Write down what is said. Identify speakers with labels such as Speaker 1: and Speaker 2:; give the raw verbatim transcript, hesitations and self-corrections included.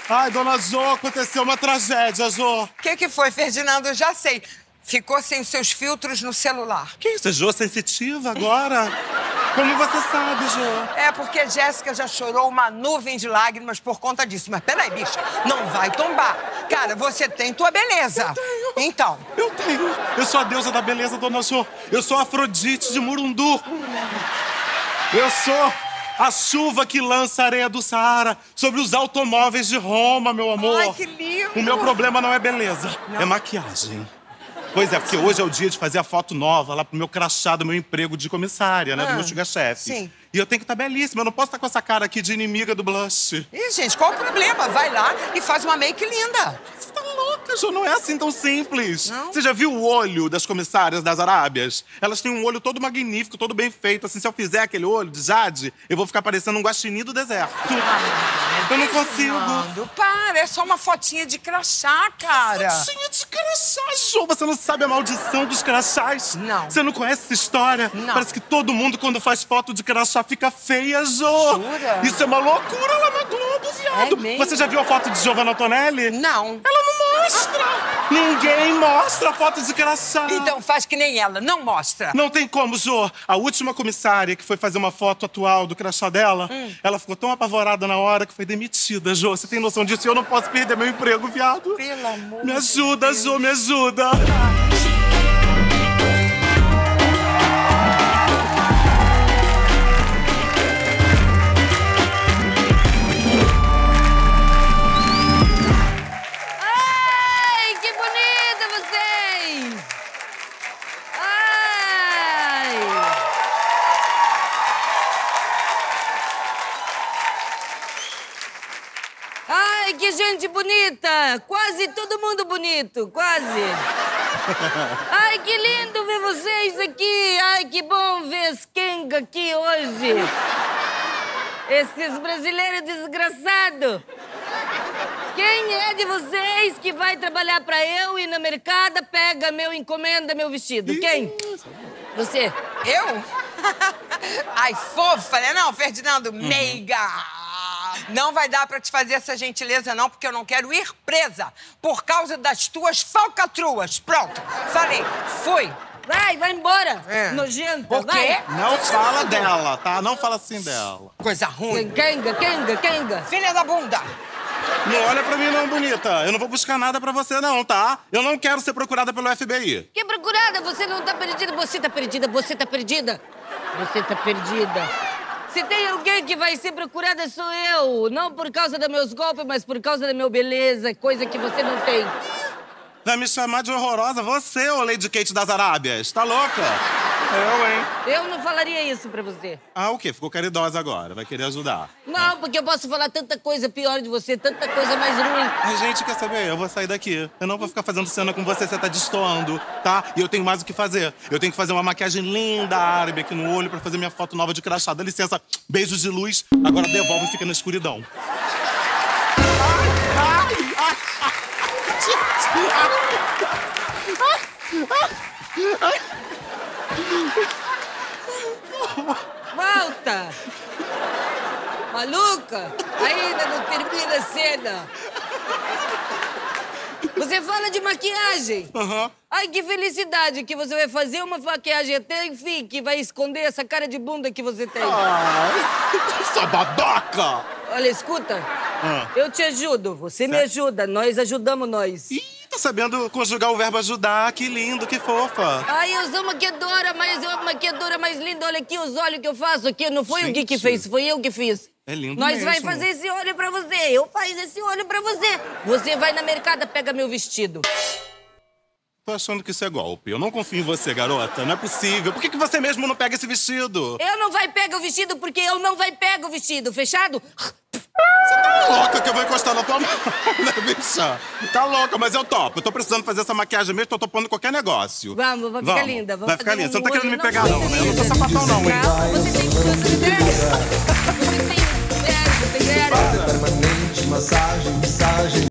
Speaker 1: Ai, dona Jô, aconteceu uma tragédia, Jô.
Speaker 2: O que que foi, Ferdinando? Eu já sei. Ficou sem os seus filtros no celular.
Speaker 1: Que isso, Jô? Sensitiva agora? Como você sabe, Jô?
Speaker 2: É porque Jéssica já chorou uma nuvem de lágrimas por conta disso. Mas peraí, bicha, não vai tombar. Cara, você tem tua beleza.
Speaker 1: Eu tenho.
Speaker 2: Então.
Speaker 1: Eu tenho. Eu sou a deusa da beleza, dona Jô. Eu sou a Afrodite de Murundu. Eu sou a chuva que lança a areia do Saara sobre os automóveis de Roma, meu amor.
Speaker 2: Ai, que lindo.
Speaker 1: O meu problema não é beleza, não. É maquiagem. Pois é, porque hoje é o dia de fazer a foto nova lá pro meu crachá do meu emprego de comissária, né? Ah, do meu sugar-chefe.
Speaker 2: Sim.
Speaker 1: E eu tenho que estar belíssima, eu não posso estar com essa cara aqui de inimiga do blush.
Speaker 2: Ih, gente, qual o problema? Vai lá e faz uma make linda.
Speaker 1: Você tá louca, Jô? Não é assim tão simples.
Speaker 2: Não?
Speaker 1: Você já viu o olho das comissárias das Arábias? Elas têm um olho todo magnífico, todo bem feito. Assim, se eu fizer aquele olho de Jade, eu vou ficar parecendo um guaxinim do deserto. Ah, eu não consigo.
Speaker 2: Fernando, para, é só uma fotinha de crachá, cara.
Speaker 1: Fotinha de crachá, Jô? Você não sabe a maldição dos crachás?
Speaker 2: Não.
Speaker 1: Você não conhece essa história?
Speaker 2: Não.
Speaker 1: Parece que todo mundo, quando faz foto de crachá, fica feia, Jô.
Speaker 2: Jura?
Speaker 1: Isso é uma loucura lá na Globo, viado.
Speaker 2: É mesmo?
Speaker 1: Você já viu a foto de Giovanna Antonelli?
Speaker 2: Não.
Speaker 1: Ela não mostra. Ninguém mostra a foto de crachá.
Speaker 2: Então faz que nem ela, não mostra.
Speaker 1: Não tem como, Jô. A última comissária que foi fazer uma foto atual do crachá dela, hum. ela ficou tão apavorada na hora que foi demitida, Jô. Você tem noção disso? Eu não posso perder meu emprego, viado.
Speaker 2: Pelo amor
Speaker 1: Me ajuda,
Speaker 2: de Deus.
Speaker 1: Jô, me ajuda.
Speaker 3: Ai, que gente bonita! Quase todo mundo bonito, quase. Ai, que lindo ver vocês aqui. Ai, que bom ver as Kenga aqui hoje. Esses brasileiros desgraçados. Quem é de vocês que vai trabalhar pra eu ir na mercado, pega meu encomenda, meu vestido? Quem? Você.
Speaker 2: Eu? Ai, fofa, né? Não, Ferdinando, uhum. Meiga! Não vai dar pra te fazer essa gentileza, não, porque eu não quero ir presa por causa das tuas falcatruas. Pronto, falei, fui.
Speaker 3: Vai, vai embora, é. Nojenta,
Speaker 2: o quê?
Speaker 3: Vai.
Speaker 1: Não fala dela, tá? Não fala assim dela.
Speaker 2: Coisa ruim.
Speaker 3: Kenga, Kenga, Kenga.
Speaker 2: Filha da bunda.
Speaker 1: Não olha pra mim não, bonita. Eu não vou buscar nada pra você não, tá? Eu não quero ser procurada pelo F B I.
Speaker 3: Que procurada? Você não tá perdida, você tá perdida, você tá perdida. Você tá perdida. Se tem alguém que vai ser procurada, sou eu. Não por causa dos meus golpes, mas por causa da minha beleza, coisa que você não tem.
Speaker 1: Vai me chamar de horrorosa? Você, ô Lady Kate das Arábias? Tá louca? Eu, hein?
Speaker 3: Eu não falaria isso pra você.
Speaker 1: Ah, o quê? Ficou caridosa agora. Vai querer ajudar.
Speaker 3: Não, porque eu posso falar tanta coisa pior de você, tanta coisa mais ruim.
Speaker 1: A gente quer saber, eu vou sair daqui. Eu não vou ficar fazendo cena com você, você tá destoando, tá? E eu tenho mais o que fazer. Eu tenho que fazer uma maquiagem linda árabe aqui no olho pra fazer minha foto nova de crachá. Dá licença, beijos de luz. Agora devolve e fica na escuridão. Ai, ai, ai.
Speaker 3: Volta! Maluca! Ainda não termina a cena. Você fala de maquiagem.
Speaker 1: Uhum.
Speaker 3: Ai, que felicidade que você vai fazer uma maquiagem até, enfim, que vai esconder essa cara de bunda que você tem.
Speaker 1: Ai, sua babaca!
Speaker 3: Olha, escuta.
Speaker 1: Uhum.
Speaker 3: Eu te ajudo, você certo. Me ajuda, nós ajudamos nós.
Speaker 1: Ih, tá sabendo conjugar o verbo ajudar, que lindo, que fofa.
Speaker 3: Ai, eu sou maquiadora, mas eu a maquiadora mais linda. Olha aqui os olhos que eu faço aqui. Não foi Gente. o Gui que fez, foi eu que fiz.
Speaker 1: É lindo
Speaker 3: Nós
Speaker 1: mesmo.
Speaker 3: vai fazer esse olho pra você, eu faço esse olho pra você. Você vai na mercado, pega meu vestido.
Speaker 1: Tô achando que isso é golpe. Eu não confio em você, garota. Não é possível. Por que, que você mesmo não pega esse vestido?
Speaker 3: Eu não vai pegar o vestido porque eu não vai pegar o vestido. Fechado?
Speaker 1: Você tá louca que eu vou encostar na tua mão, né, bicha? Tá louca, mas eu topo. Eu tô precisando fazer essa maquiagem mesmo, tô topando qualquer negócio.
Speaker 3: Vamos, vai ficar linda. Vamos
Speaker 1: vai ficar linda.
Speaker 3: Um
Speaker 1: você não tá querendo
Speaker 3: olho.
Speaker 1: me pegar, não, né? Eu não tô sapatão, não, hein?
Speaker 3: Não, você tem que... Você tem... Você tem... Você tem... Você tem...
Speaker 4: Permanente, massagem, massagem.